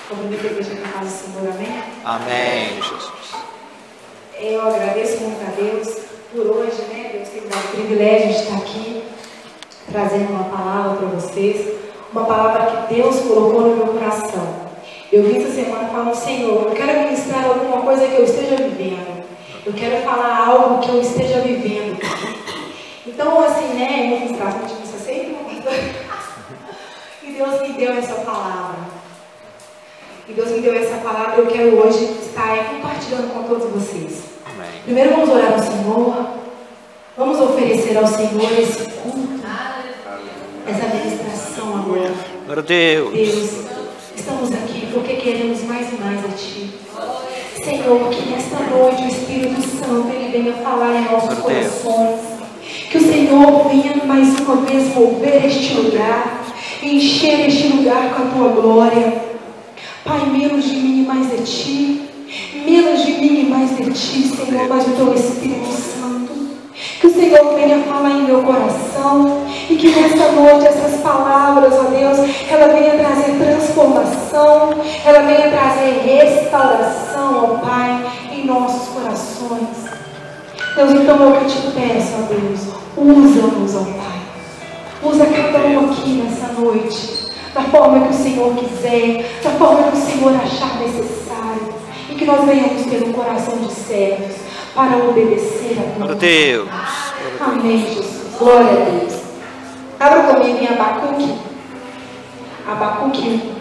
Cumprimento a igreja na paz do Senhor, amém? Amém, Jesus. Eu agradeço muito a Deus por hoje, né? Deus tem dado o privilégio de estar aqui, trazendo uma palavra para vocês. Uma palavra que Deus colocou no meu coração. Eu vim essa semana falando, Senhor, eu quero ministrar alguma coisa que eu esteja vivendo. Eu quero falar algo que eu esteja vivendo. Então, assim, né? Eu vou ministrar, como eu disse, sempre uma coisa. E Deus me deu essa palavra. E Deus me deu essa palavra, eu quero hoje estar compartilhando com todos vocês. Amém. Primeiro vamos orar ao Senhor. Vamos oferecer ao Senhor esse culto, essa ministração agora. Glória a Deus. Deus, estamos aqui porque queremos mais e mais a Ti. Senhor, que nesta noite o Espírito Santo Ele venha falar em nossos corações. Que o Senhor venha mais uma vez mover este lugar, encher este lugar com a Tua glória. Pai, menos de mim e mais de Ti. Menos de mim e mais de Ti, Senhor, mais do Teu Espírito Santo. Que o Senhor venha falar em meu coração. E que nesta noite essas palavras, ó Deus, ela venha trazer transformação. Ela venha trazer restauração, ó Pai, em nossos corações. Deus, então eu que te peço, ó Deus, usa-nos, ó Pai. Usa cada um aqui nessa noite. Da forma que o Senhor quiser, da forma que o Senhor achar necessário, e que nós venhamos ter um coração de servos para obedecer a Tua Glória a Deus. Amém, Jesus. Glória a Deus. Abra comigo em Abacuque. Abacuque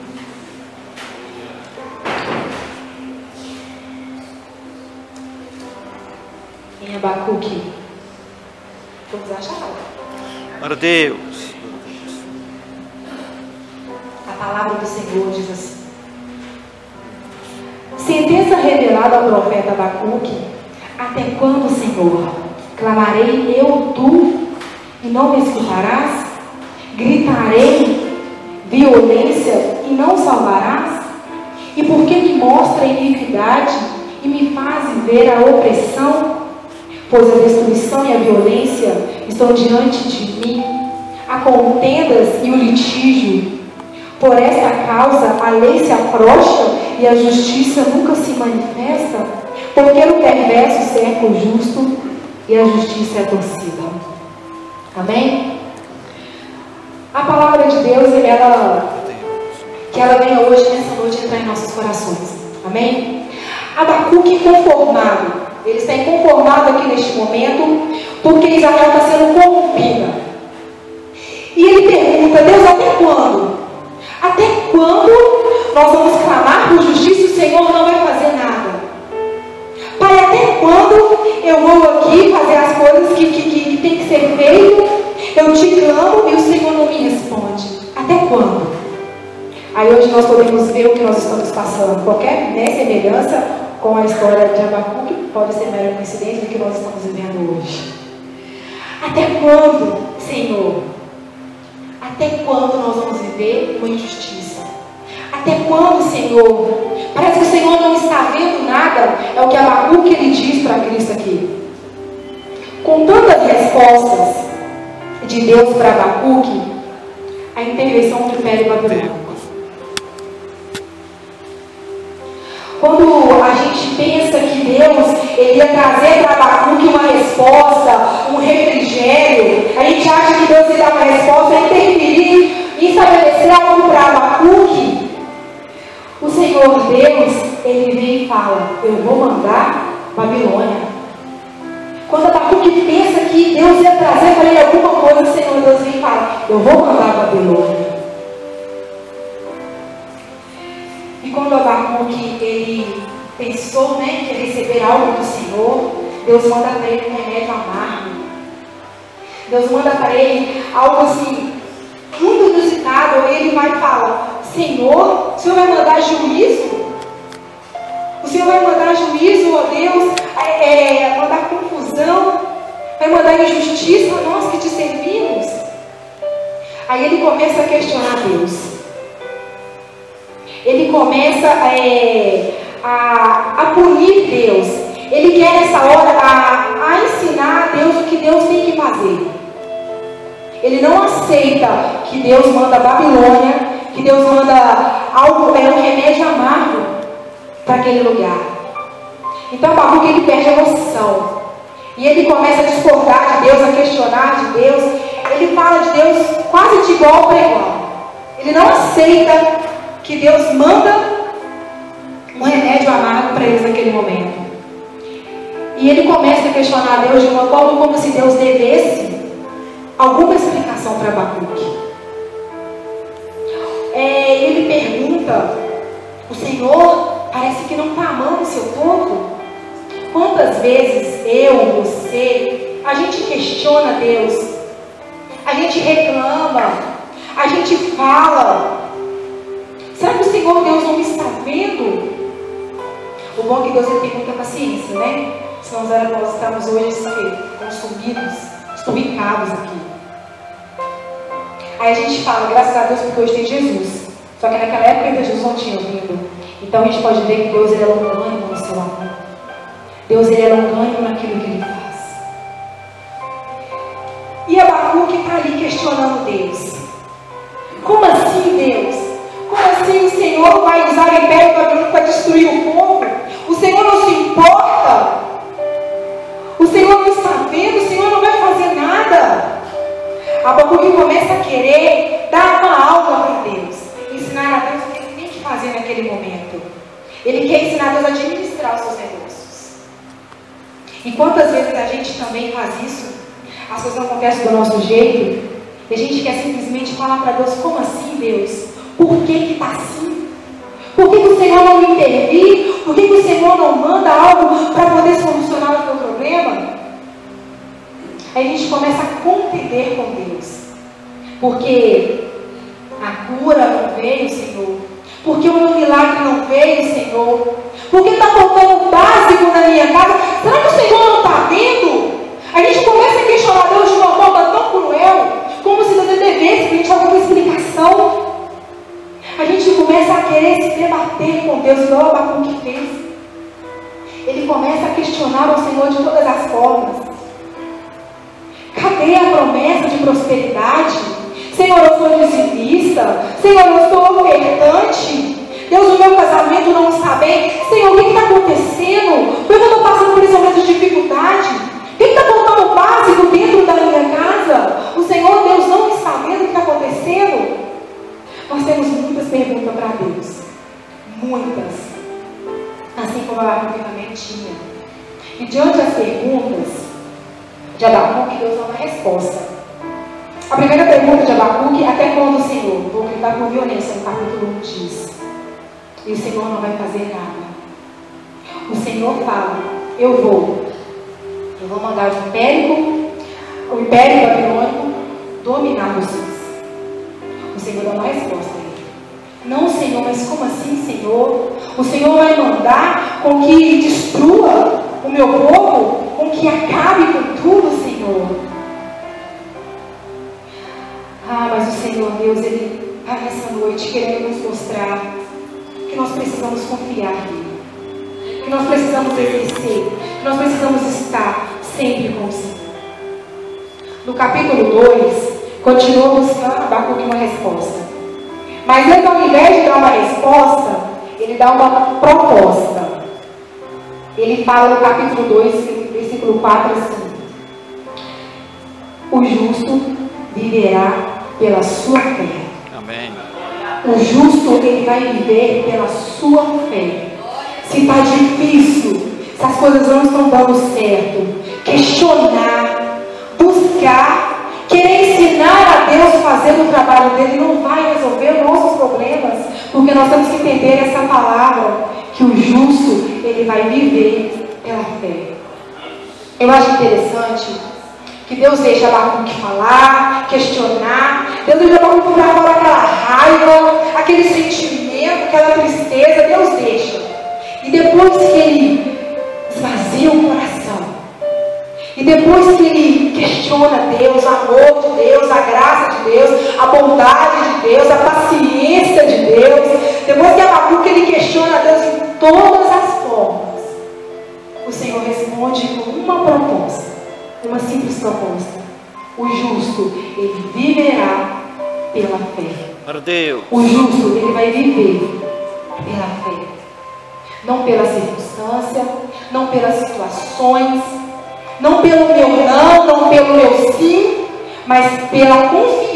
1. Em Abacuque. Vamos achar. Glória a Deus. A palavra do Senhor diz assim: sentença revelada ao profeta Abacuque: até quando, Senhor, clamarei eu tu e não me escutarás? Gritarei violência e não salvarás? E por que me mostra a iniquidade e me faz ver a opressão? Pois a destruição e a violência estão diante de mim, há contendas e o litígio. Por esta causa a lei se afrouxa e a justiça nunca se manifesta, porque o perverso cerca o justo e a justiça é torcida. Amém? A palavra de Deus, que ela venha hoje, nessa noite, entrar em nossos corações. Amém? Abacuque inconformado. Ele está inconformado aqui neste momento, porque Israel está sendo corrompida. E ele pergunta: Deus, até quando? Até quando nós vamos clamar por justiça e o Senhor não vai fazer nada? Pai, até quando eu vou aqui fazer as coisas que tem que ser feito? Eu te clamo e o Senhor não me responde. Até quando? Aí hoje nós podemos ver o que nós estamos passando. Qualquer semelhança com a história de Abacuque pode ser mera coincidência do que nós estamos vivendo hoje. Até quando, Senhor? Até quando nós vamos viver com injustiça? Até quando, Senhor? Parece que o Senhor não está vendo nada. É o que Abacuque ele diz para Cristo aqui. Com tantas respostas de Deus para Abacuque, a intervenção do Império Babilônico. Quando a gente pensa que Deus ele ia trazer para Abacuque uma resposta, um refrigério, a gente acha que Deus ia dar uma resposta, interferir e estabelecer algo para Abacuque. O Senhor Deus, ele vem e fala: eu vou mandar Babilônia. Quando Abacuque pensa que Deus ia trazer para ele alguma coisa, o Senhor Deus vem e fala: eu vou mandar Babilônia. E quando Abacuque ele pensou, né, que ia receber algo do Senhor, Deus manda para ele um remédio amargo. Deus manda para ele algo assim, muito inusitado. Ele vai falar: Senhor, o Senhor vai mandar juízo? O Senhor vai mandar juízo, ó Deus, mandar confusão, vai mandar injustiça a nós que te servimos? Aí ele começa a questionar Deus. Ele começa a punir Deus. Ele quer nessa hora a ensinar a Deus o que Deus tem que fazer. Ele não aceita que Deus manda a Babilônia que Deus manda algo, um remédio amargo para aquele lugar. Então Abacuque, ele perde a noção. E ele começa a discordar de Deus, a questionar de Deus. Ele fala de Deus quase de igual para igual. Ele não aceita que Deus manda um remédio amargo para eles naquele momento. E ele começa a questionar a Deus de uma forma como se Deus devesse alguma explicação para Abacuque. Ele pergunta: o Senhor parece que não está amando o seu povo? Quantas vezes eu, você, a gente questiona Deus, a gente reclama, a gente fala: será que o Senhor Deus não me está vendo? O bom é que Deus tem muita paciência, né? Senão nós estamos hoje consumidos, esturricados aqui. Aí a gente fala, graças a Deus, porque hoje tem Jesus. Só que naquela época ainda Jesus não tinha vindo. Então a gente pode ver que Deus, ele é longânimo no seu amor. Deus, ele é longânimo naquilo que ele faz. E Abacuque está ali questionando Deus. Como assim, Deus? Como assim o Senhor vai usar o império babilônico para destruir o povo? O Senhor não se importa? O Senhor não está vendo? O Senhor não vai fazer nada? Abacuque começa a querer dar uma aula para Deus, ensinar a Deus o que ele tem que fazer naquele momento. Ele quer ensinar a Deus a administrar os seus negócios. E quantas vezes a gente também faz isso? As coisas não acontecem do nosso jeito, e a gente quer simplesmente falar para Deus: como assim, Deus? Por que está assim? Por que o Senhor não intervir? Por que o Senhor não manda algo para poder solucionar o teu problema? Aí a gente começa a contender com Deus. Porque a cura não veio, Senhor. Porque o meu milagre não veio, Senhor. Porque está faltando o básico na minha casa. Será que o Senhor não está vendo? A gente começa a questionar Deus de uma forma tão cruel, como se Deus devesse a gente alguma explicação. A gente começa a querer se debater com Deus, igual o Abacuque fez. Ele começa a questionar o Senhor de todas as formas. Cadê a promessa de prosperidade? Senhor, eu sou dizimista. Senhor, eu sou ofertante. Deus, o meu casamento não está bem. Senhor, o que está acontecendo? Por que eu estou passando por esse momento de dificuldade? O que está faltando básico dentro da minha casa? O Senhor, Deus, não está vendo o que está acontecendo? Nós temos muitas perguntas para Deus. Muitas. Assim como Abacuque também tinha. E diante das perguntas de Abacuque, Deus dá uma resposta. A primeira pergunta de Abacuque: até quando, Senhor? Vou gritar com violência, no capítulo 1 diz. E o Senhor não vai fazer nada. O Senhor fala: eu vou mandar o império babilônico dominar vocês. O Senhor dá uma resposta a ele: não, Senhor, mas como assim, Senhor? O Senhor vai mandar com que destrua o meu povo, com que acabe com tudo, Senhor? Mas o Senhor Deus, ele está nessa noite querendo nos mostrar que nós precisamos confiar nele, que nós precisamos exercer, que nós precisamos estar sempre com o Senhor. No capítulo 2, continua buscando Abacuque uma resposta. Mas ele, ao invés de dar uma resposta, ele dá uma proposta. Ele fala no capítulo 2, versículo 4, assim: o justo viverá pela sua fé. Amém. O justo, ele vai viver pela sua fé. Se está difícil, se as coisas não estão dando certo, questionar, buscar, querer ensinar a Deus a fazer o trabalho dele não vai resolver os nossos problemas, porque nós temos que entender essa palavra, que o justo, ele vai viver pela fé. Eu acho interessante que Deus deixa Abacuque falar, questionar. Deus deixa Abacuque para fora aquela raiva, aquele sentimento, aquela tristeza. Deus deixa. E depois que ele esvazia o coração, e depois que ele questiona Deus, o amor de Deus, a graça de Deus, a bondade de Deus, a paciência de Deus, depois que Abacuque ele questiona Deus em todas as formas, o Senhor responde com uma proposta, uma simples proposta: o justo, ele viverá pela fé. Glória a Deus. O justo, ele vai viver pela fé. Não pela circunstância, não pelas situações, não pelo meu não pelo meu sim, mas pela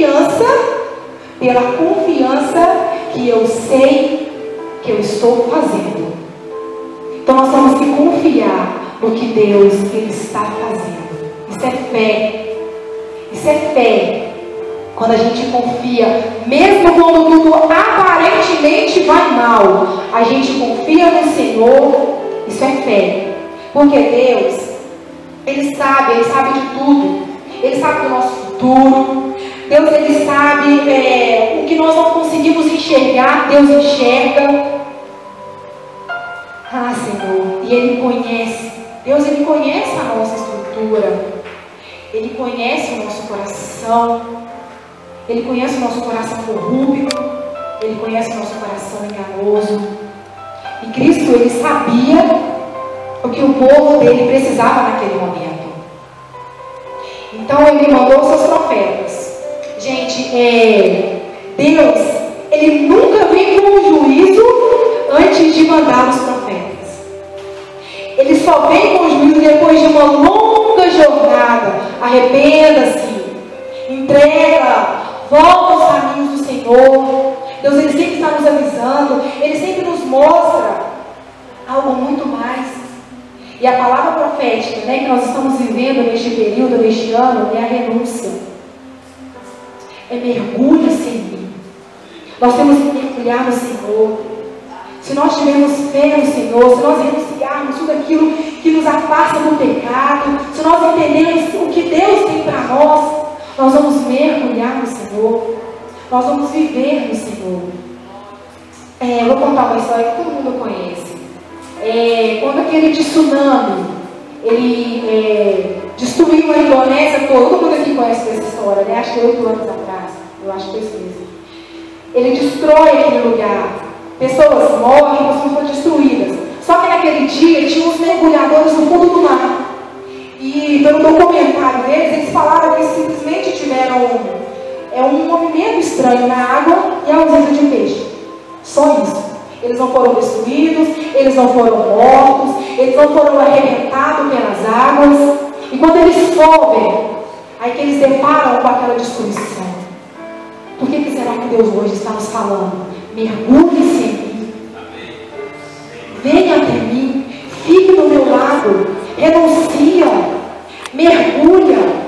confiança que eu sei que eu estou fazendo. Então nós temos que confiar no que Deus ele está fazendo. Isso é fé. Isso é fé. Quando a gente confia, mesmo quando tudo aparentemente vai mal, a gente confia no Senhor. Isso é fé. Porque Deus, Ele sabe de tudo. Ele sabe do nosso futuro. Deus, Ele sabe o que nós não conseguimos enxergar, Deus enxerga. Ah, Senhor, e Ele conhece. Deus, Ele conhece a nossa estrutura. Ele conhece o nosso coração. Ele conhece o nosso coração corrupto. Ele conhece o nosso coração enganoso. E Cristo, Ele sabia o que o povo dele precisava naquele momento. Então Ele mandou os seus profetas. Gente, Deus, Ele nunca vem com um juízo antes de mandar os profetas. Ele só vem com o juízo depois de uma longa jornada. Arrependa-se, entrega, volta aos caminhos do Senhor. Deus, Ele sempre está nos avisando. Ele sempre nos mostra algo muito mais. E a palavra profética, que nós estamos vivendo neste período, neste ano, é a renúncia. É mergulhe-se em mim. Nós temos que mergulhar no Senhor. Se nós tivermos fé no Senhor, se nós renunciarmos tudo aquilo que nos afasta do pecado, se nós entendermos o que Deus tem para nós vamos mergulhar no Senhor. Nós vamos viver no Senhor. Eu vou contar uma história que todo mundo conhece. Quando aquele tsunami, ele destruiu a Indonésia toda. Todo mundo aqui conhece essa história, né? Acho que 8 anos atrás. Eu acho que foi isso mesmo. Ele destrói aquele lugar. Pessoas morrem, pessoas foram destruídas. Só que naquele dia tinha uns mergulhadores no fundo do mar. E pelo documentário deles, eles falaram que simplesmente tiveram um movimento estranho na água e a ausência de peixe. Só isso. Eles não foram destruídos, eles não foram mortos, eles não foram arrebentados pelas águas. E quando eles sobem, aí que eles deparam com aquela destruição. Por que será que Deus hoje está nos falando? Mergulhe-se em mim. Venha até mim. Fique do meu lado. Renuncia. Mergulha.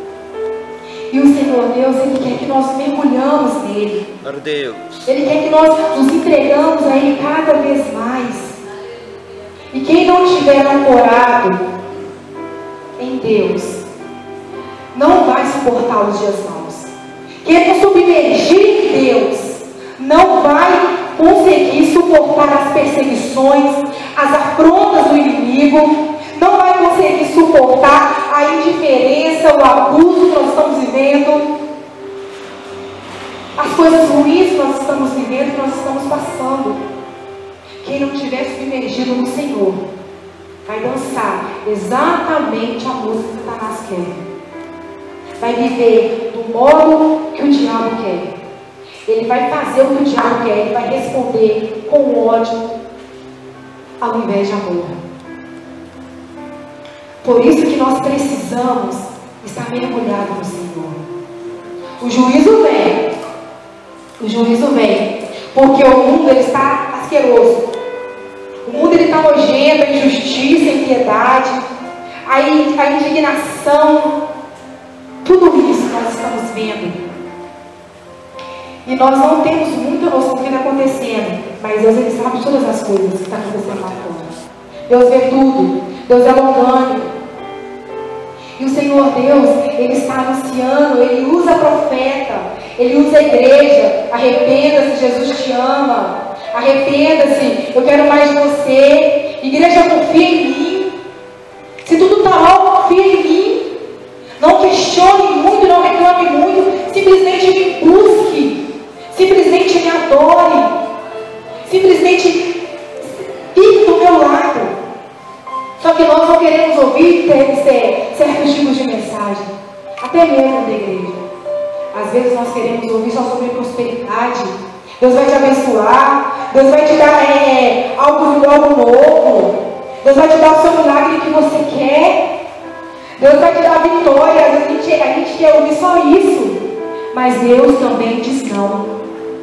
E o Senhor Deus, Ele quer que nós mergulhamos nele. Glória a Deus. Ele quer que nós nos entregamos a Ele cada vez mais. E quem não tiver ancorado em Deus, não vai suportar os dias maus. Quem não submergir em Deus, não vai conseguir suportar as perseguições, as afrontas do inimigo, não vai conseguir suportar a indiferença, o abuso que nós estamos vivendo, as coisas ruins que nós estamos vivendo, que nós estamos passando. Quem não estiver submergido no Senhor, vai dançar exatamente a música que Satanás quer. Vai viver do modo que o diabo quer. Ele vai fazer o que o diabo quer. Ele vai responder com ódio ao invés de amor. Por isso que nós precisamos estar mergulhados no Senhor. O juízo vem. O juízo vem. Porque o mundo ele está asqueroso. O mundo ele está nojento, a injustiça, a impiedade, a indignação. Tudo isso nós estamos vendo. E nós não temos muita noção do que está acontecendo. Mas Deus ele sabe todas as coisas que estão acontecendo lá fora. Deus vê tudo. Deus é longânimo. E o Senhor Deus, Ele está anunciando, Ele usa profeta, Ele usa a igreja. Arrependa-se, Jesus te ama. Arrependa-se, eu quero mais de você. Igreja, confia em mim. Se tudo está mal, confia em mim. Não questione muito, não reclame muito. Simplesmente me busque. Simplesmente me adore. Simplesmente fique do meu lado. Só que nós não queremos ouvir certos tipos de mensagem. Até mesmo da igreja. Às vezes nós queremos ouvir só sobre prosperidade. Deus vai te abençoar. Deus vai te dar algo novo. Deus vai te dar o seu milagre que você quer. Deus vai te dar vitória. A gente quer ouvir só isso. Mas Deus também diz não.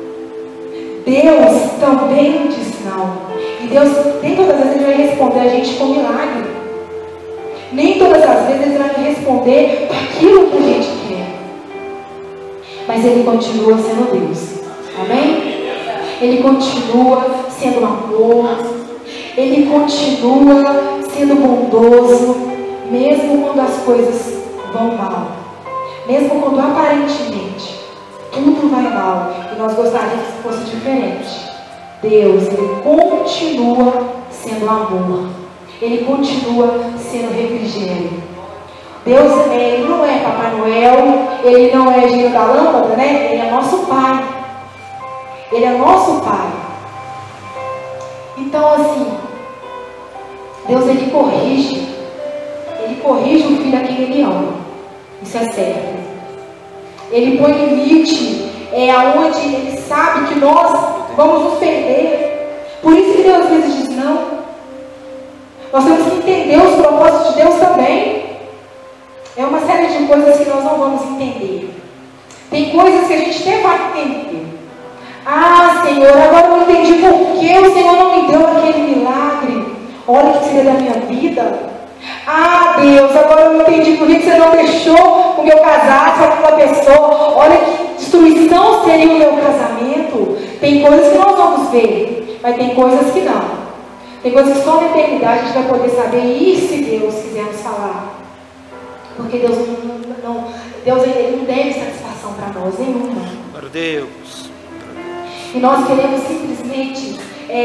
Deus também diz não. E Deus, nem todas as vezes, Ele vai responder a gente com milagre. Nem todas as vezes Ele vai responder aquilo que a gente quer. Mas Ele continua sendo Deus. Amém? Ele continua sendo amor. Ele continua sendo bondoso. Mesmo quando as coisas vão mal. Mesmo quando aparentemente tudo vai mal. E nós gostaríamos que fosse diferente. Deus, Ele continua sendo amor. Ele continua sendo refrigério. Deus, Ele não é Papai Noel. Ele não é gênio da lâmpada, né? Ele é nosso Pai. Ele é nosso Pai. Então, assim, Deus, Ele corrige. Ele corrige o filho a quem Ele ama. Isso é certo. Ele põe limite aonde Ele sabe que nós vamos nos perder. Por isso que Deus às vezes diz não. Nós temos que entender os propósitos de Deus também. É uma série de coisas que nós não vamos entender. Tem coisas que a gente até vai entender. Ah, Senhor, agora eu entendi por que o Senhor não me deu aquele milagre. Olha o que seria da minha vida. Ah, Deus, agora eu entendi por que você não deixou que eu casasse com aquela pessoa. Olha que destruição seria o meu casamento. Tem coisas que nós vamos ver, mas tem coisas que não. Tem coisas que só na eternidade a gente vai poder saber. E se Deus quiser nos falar? Porque Deus ele não deve satisfação para nós, nenhuma. Para Deus. E nós queremos simplesmente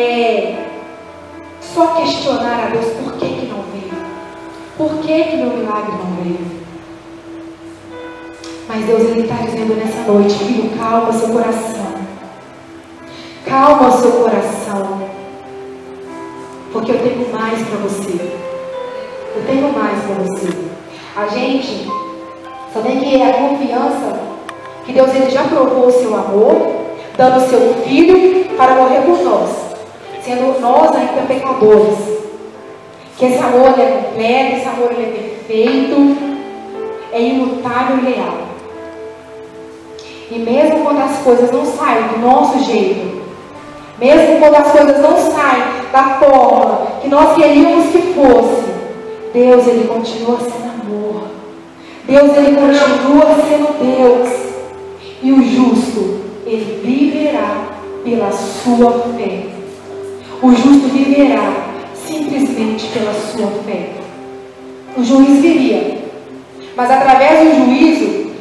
só questionar a Deus por que não veio. Por que meu milagre não veio? Mas Deus, Ele está dizendo nessa noite, filho, calma seu coração. Calma seu coração. Porque eu tenho mais para você. Eu tenho mais para você. A gente só tem que a confiança que Deus, Ele já provou o seu amor, dando o seu filho para morrer por nós, sendo nós ainda pecadores. Que esse amor é completo, esse amor é perfeito, é imutável e leal. E mesmo quando as coisas não saem do nosso jeito, mesmo quando as coisas não saem da forma que nós queríamos que fosse, Deus, Ele continua sendo amor. Deus, Ele continua sendo Deus. E o justo, ele viverá pela sua fé. O justo viverá simplesmente pela sua fé. O juiz viria, mas através do juízo,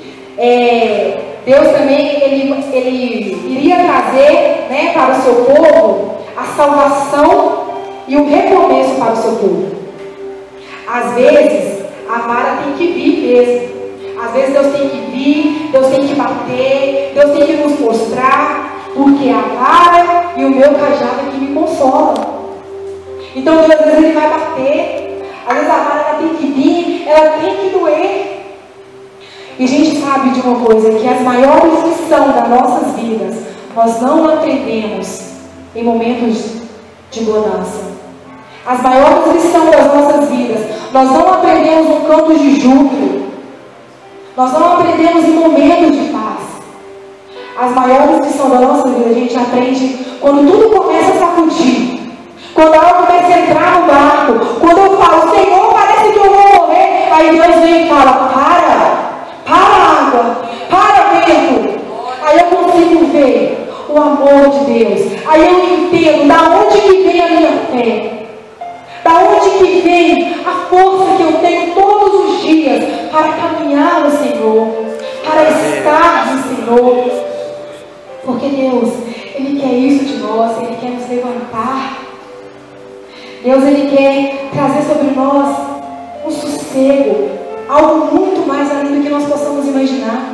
Deus também ele iria trazer, né, para o seu povo a salvação e o recomeço para o seu povo. Às vezes a vara tem que vir mesmo. Às vezes Deus tem que vir, Deus tem que bater, Deus tem que nos mostrar, porque a vara e o meu cajado é que me consolam. Então Deus, às vezes Ele vai bater, às vezes a vara ela tem que vir, ela tem que doer. E a gente sabe de uma coisa, que as maiores lições das nossas vidas, nós não aprendemos em momentos de bonança. As maiores lições das nossas vidas, nós não aprendemos um canto de júbilo. Nós não aprendemos em momentos de paz. As maiores lições da nossa vida a gente aprende quando tudo começa a sacudir. Quando a água começa a entrar no barco. Quando eu falo, Senhor, parece que eu vou morrer. Aí Deus vem e fala, para água, para vento. Aí eu consigo ver o amor de Deus. Aí eu entendo da onde que vem a minha fé. Da onde que vem a força que eu tenho todos os dias para caminhar no Senhor, para estar no Senhor. Porque Deus, Ele quer isso de nós, Ele quer nos levantar. Deus, Ele quer trazer sobre nós um sossego, algo muito mais além do que nós possamos imaginar.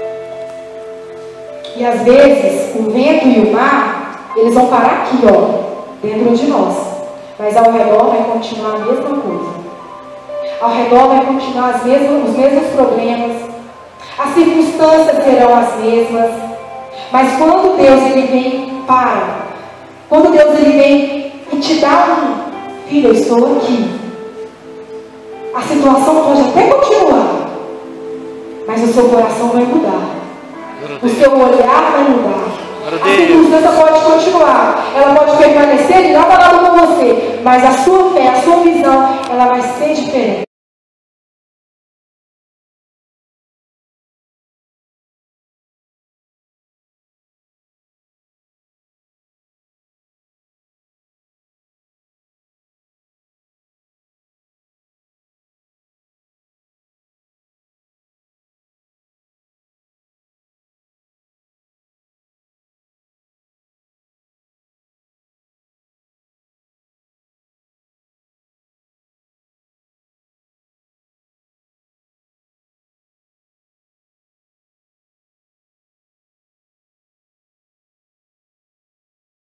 E às vezes, o vento e o mar, eles vão parar aqui, dentro de nós. Mas ao redor vai continuar a mesma coisa. Ao redor vai continuar os mesmos problemas. As circunstâncias serão as mesmas. Mas quando Deus ele vem quando Deus ele vem e te dá filho, eu estou aqui. A situação pode até continuar, mas o seu coração vai mudar. O seu olhar vai mudar. A circunstância pode continuar, ela pode permanecer e não falar com você, mas a sua fé, a sua visão, ela vai ser diferente.